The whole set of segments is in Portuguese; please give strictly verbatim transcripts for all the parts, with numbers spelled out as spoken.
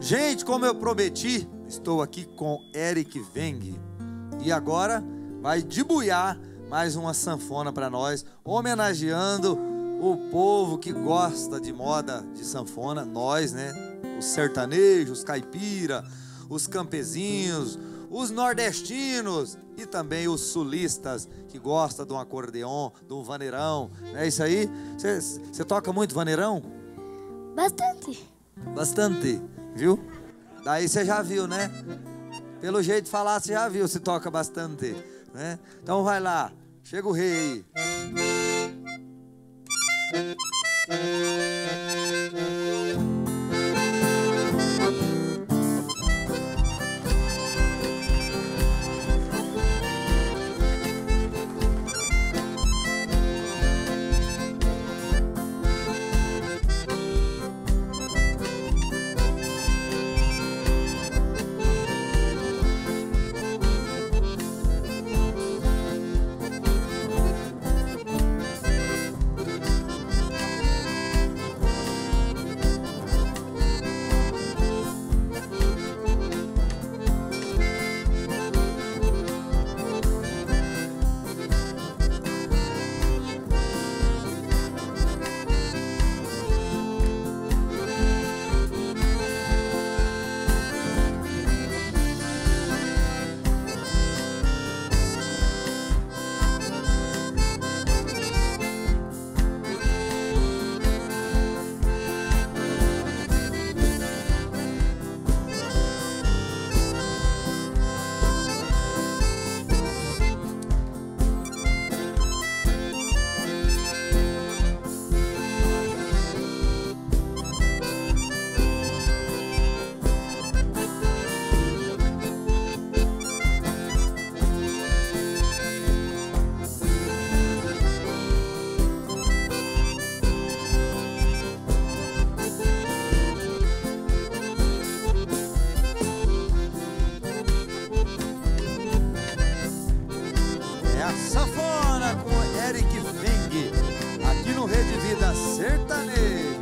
Gente, como eu prometi, estou aqui com Eric Weng. E agora vai debuiar mais uma sanfona para nós, homenageando o povo que gosta de moda de sanfona, nós, né? Os sertanejos, os caipira, os campesinhos, os nordestinos e também os sulistas que gostam de um acordeon, de um vaneirão. Não é isso aí? Você toca muito vaneirão? Bastante. Bastante, viu? Daí você já viu, né? Pelo jeito de falar, você já viu se toca bastante, né? Então vai lá, chega o rei aí. Sanfona com Eric Weng, aqui no Rede Vida Sertaneja.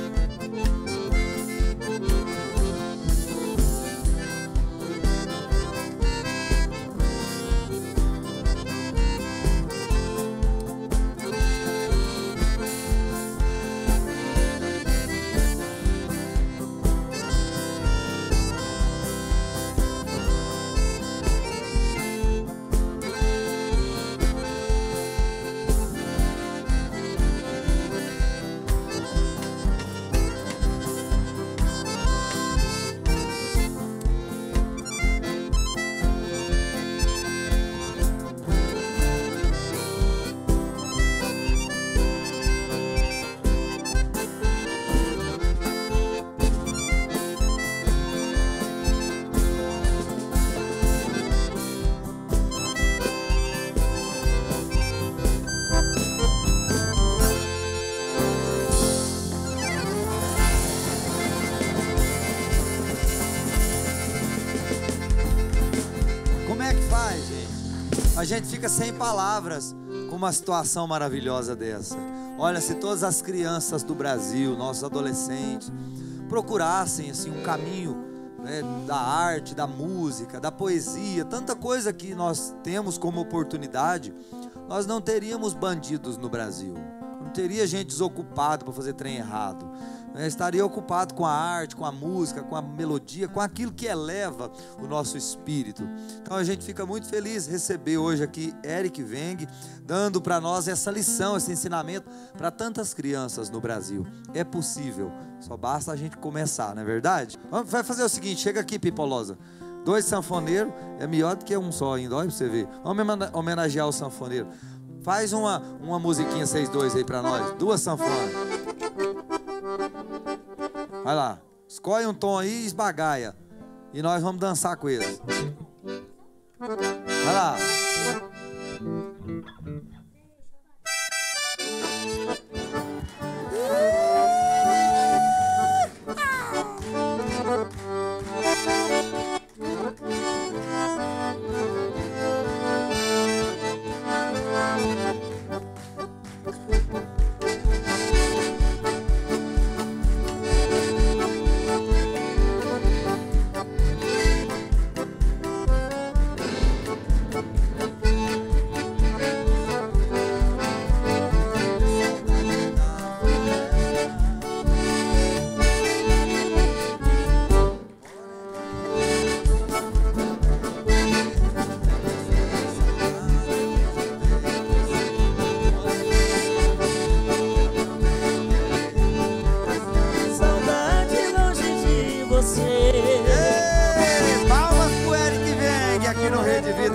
A gente fica sem palavras com uma situação maravilhosa dessa. Olha, se todas as crianças do Brasil, nossos adolescentes, procurassem assim um caminho, né, da arte, da música, da poesia, tanta coisa que nós temos como oportunidade, nós não teríamos bandidos no Brasil. Não teria gente desocupada para fazer trem errado. né? Estaria ocupado com a arte, com a música, com a melodia, com aquilo que eleva o nosso espírito. Então a gente fica muito feliz de receber hoje aqui Eric Weng, dando para nós essa lição, esse ensinamento para tantas crianças no Brasil. É possível, só basta a gente começar, não é verdade? Vamos, vai fazer o seguinte, chega aqui, Pipolosa. Dois sanfoneiros é melhor do que um só ainda, olha pra você ver. Vamos homenagear o sanfoneiro. Faz uma, uma musiquinha vocês dois aí pra nós. Duas sanfonas. Vai lá. Escolhe um tom aí e esbagaia. E nós vamos dançar com eles. Vai lá.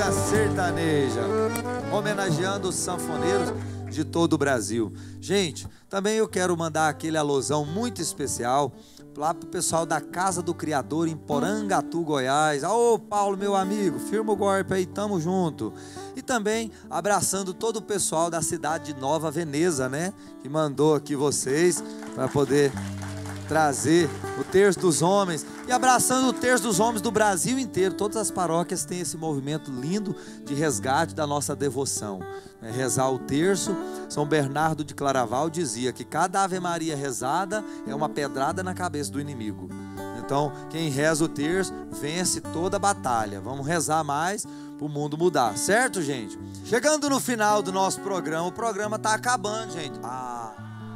Manhã Sertaneja, homenageando os sanfoneiros de todo o Brasil. Gente, também eu quero mandar aquele alusão muito especial lá pro pessoal da Casa do Criador em Porangatu, Goiás. Ô Paulo, meu amigo, firma o golpe aí, tamo junto. E também abraçando todo o pessoal da cidade de Nova Veneza, né? Que mandou aqui vocês para poder trazer o Terço dos Homens, e abraçando o Terço dos Homens do Brasil inteiro. Todas as paróquias têm esse movimento lindo de resgate da nossa devoção, né? Rezar o terço. São Bernardo de Claraval dizia que cada Ave Maria rezada é uma pedrada na cabeça do inimigo. Então quem reza o terço vence toda a batalha. Vamos rezar mais para o mundo mudar, certo, gente? Chegando no final do nosso programa, o programa está acabando, gente. Ah...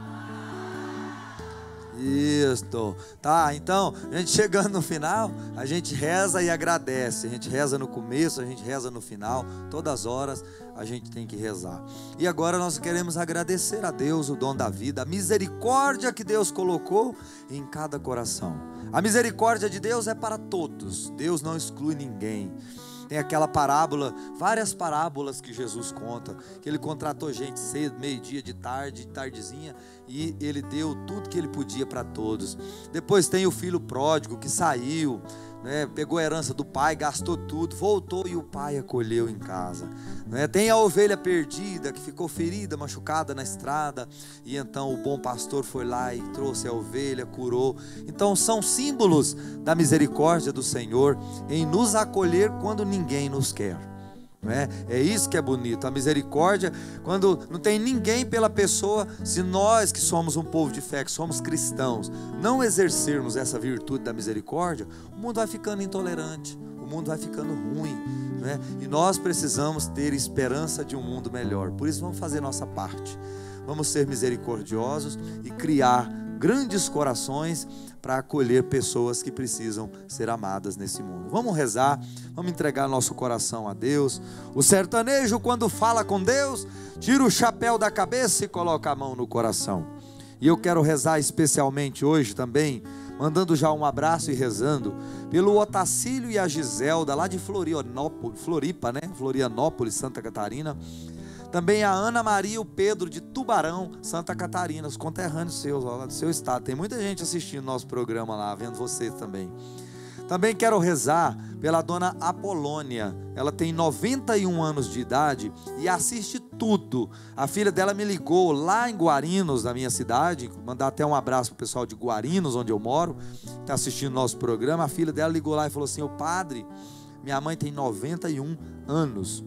Isso, tá, então, a gente chegando no final, a gente reza e agradece. A gente reza no começo, a gente reza no final. Todas as horas a gente tem que rezar. E agora nós queremos agradecer a Deus o dom da vida, a misericórdia que Deus colocou em cada coração. A misericórdia de Deus é para todos, Deus não exclui ninguém. Tem aquela parábola, várias parábolas que Jesus conta, que ele contratou gente cedo, meio-dia, de tarde, de tardezinha, e ele deu tudo que ele podia para todos. Depois tem o filho pródigo que saiu, né, pegou a herança do pai, gastou tudo, voltou e o pai acolheu em casa, né? Tem a ovelha perdida que ficou ferida, machucada na estrada, e então o bom pastor foi lá e trouxe a ovelha, curou. Então são símbolos da misericórdia do Senhor em nos acolher quando ninguém nos quer. É, é isso que é bonito, a misericórdia, quando não tem ninguém pela pessoa. Se nós que somos um povo de fé, que somos cristãos, não exercermos essa virtude da misericórdia, o mundo vai ficando intolerante, o mundo vai ficando ruim, né? E nós precisamos ter esperança de um mundo melhor. Por isso vamos fazer nossa parte, vamos ser misericordiosos e criar grandes corações para acolher pessoas que precisam ser amadas nesse mundo. Vamos rezar, vamos entregar nosso coração a Deus. O sertanejo, quando fala com Deus, tira o chapéu da cabeça e coloca a mão no coração. E eu quero rezar especialmente hoje também, mandando já um abraço e rezando pelo Otacílio e a Giselda lá de Florianópolis, Floripa, né? Florianópolis, Santa Catarina. Também a Ana Maria e o Pedro de Tubarão, Santa Catarina, os conterrâneos seus, lá do seu estado. Tem muita gente assistindo nosso programa lá, vendo vocês também. Também quero rezar pela dona Apolônia. Ela tem noventa e um anos de idade e assiste tudo. A filha dela me ligou lá em Guarinos, na minha cidade. Mandar até um abraço para o pessoal de Guarinos, onde eu moro, está assistindo nosso programa. A filha dela ligou lá e falou assim: ô padre, minha mãe tem noventa e um anos.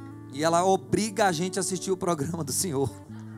E ela obriga a gente a assistir o programa do senhor.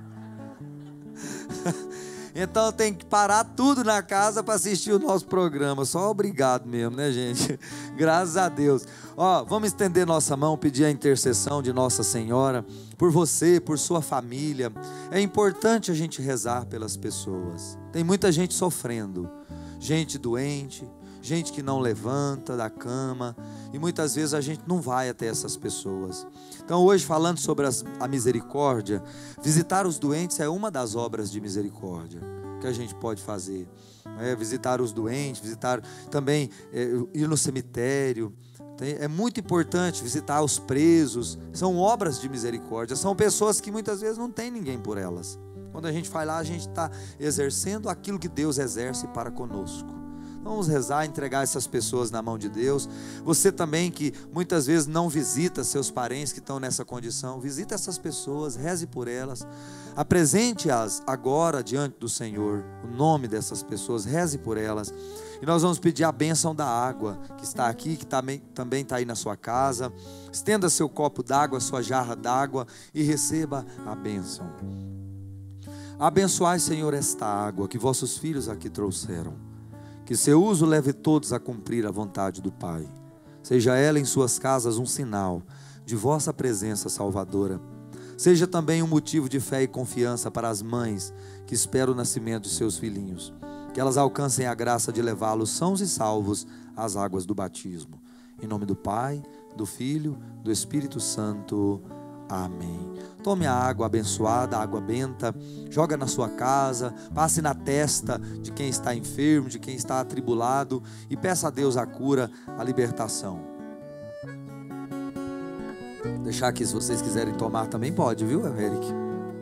Então tem que parar tudo na casa para assistir o nosso programa. Só obrigado mesmo, né, gente? Graças a Deus. Ó, vamos estender nossa mão, pedir a intercessão de Nossa Senhora por você, por sua família. É importante a gente rezar pelas pessoas. Tem muita gente sofrendo, gente doente, gente que não levanta da cama, e muitas vezes a gente não vai até essas pessoas. Então hoje, falando sobre as, a misericórdia, visitar os doentes é uma das obras de misericórdia que a gente pode fazer, é, visitar os doentes, visitar também, é, ir no cemitério. Tem, é muito importante visitar os presos. São obras de misericórdia, são pessoas que muitas vezes não tem ninguém por elas. Quando a gente vai lá, a gente está exercendo aquilo que Deus exerce para conosco. Vamos rezar, entregar essas pessoas na mão de Deus. Você também que muitas vezes não visita seus parentes que estão nessa condição, visita essas pessoas, reze por elas, apresente-as agora diante do Senhor, o nome dessas pessoas, reze por elas. E nós vamos pedir a bênção da água que está aqui, que também, também está aí na sua casa. Estenda seu copo d'água, sua jarra d'água e receba a bênção. Abençoai, Senhor, esta água que vossos filhos aqui trouxeram. Que seu uso leve todos a cumprir a vontade do Pai. Seja ela em suas casas um sinal de vossa presença salvadora. Seja também um motivo de fé e confiança para as mães que esperam o nascimento de seus filhinhos. Que elas alcancem a graça de levá-los sãos e salvos às águas do batismo. Em nome do Pai, do Filho, do Espírito Santo. Amém. Tome a água abençoada, a água benta, joga na sua casa, passe na testa de quem está enfermo, de quem está atribulado, e peça a Deus a cura, a libertação. Deixar aqui, se vocês quiserem tomar também pode, viu, Eric?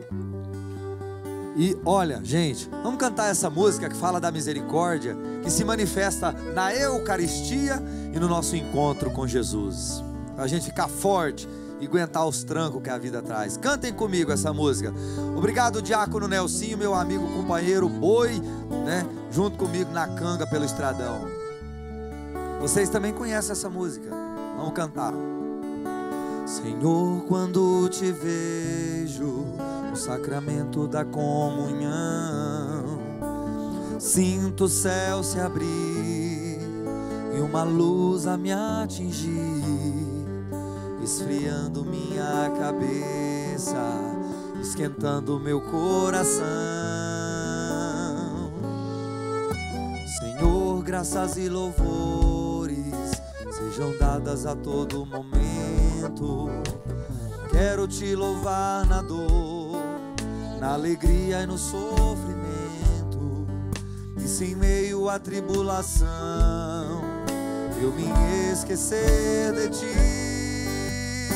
E olha, gente, vamos cantar essa música que fala da misericórdia, que se manifesta na Eucaristia e no nosso encontro com Jesus, para a gente ficar forte e aguentar os trancos que a vida traz. Cantem comigo essa música. Obrigado, diácono Nelsinho, meu amigo, companheiro Boi, né, junto comigo na canga pelo estradão. Vocês também conhecem essa música. Vamos cantar. Senhor, quando te vejo no sacramento da comunhão, sinto o céu se abrir e uma luz a me atingir, esfriando minha cabeça, esquentando meu coração. Senhor, graças e louvores sejam dadas a todo momento. Quero te louvar na dor, na alegria e no sofrimento, e se em meio à tribulação eu me esquecer de ti,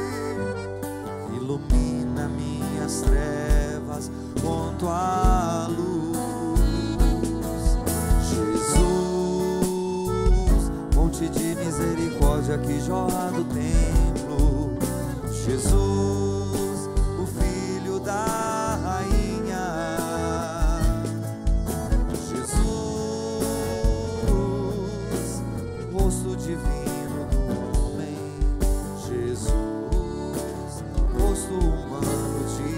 ilumina minhas trevas com tua luz. Jesus, fonte de misericórdia que jorra do templo, Jesus, o Filho da Rainha, Jesus, rosto divino do homem, Jesus, rosto humano de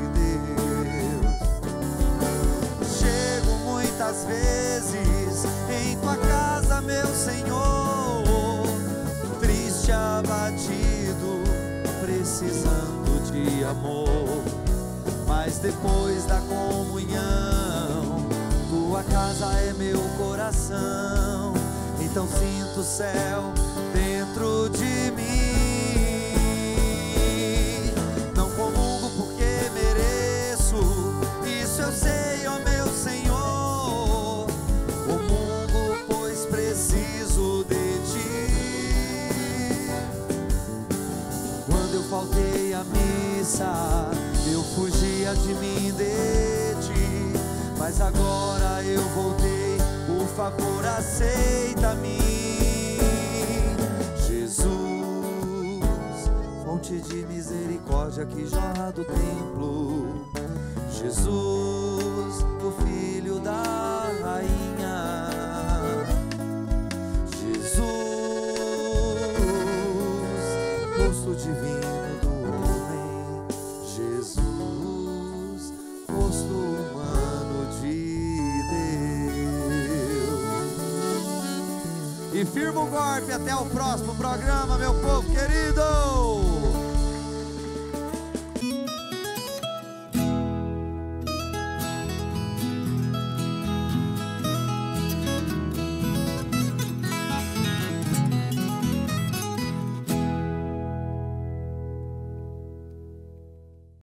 Deus. Chego muitas vezes em tua casa, meu Senhor, triste, abatido, precisando de amor, mas depois da comunhão, tua casa é meu coração, então sinto o céu dentro de mim. Não comungo porque mereço, isso eu sei, ó meu Senhor, comungo pois preciso de ti. Quando eu faltei à missa, eu fugia de mim, de ti, mas agora eu voltei, por favor aceita-me. Jesus, fonte de misericórdia que jorra do templo, Jesus, o Filho da Rainha, Jesus, rosto divino do homem, Jesus, rosto humano de Deus. E firma o golpe, até o próximo programa, meu povo querido.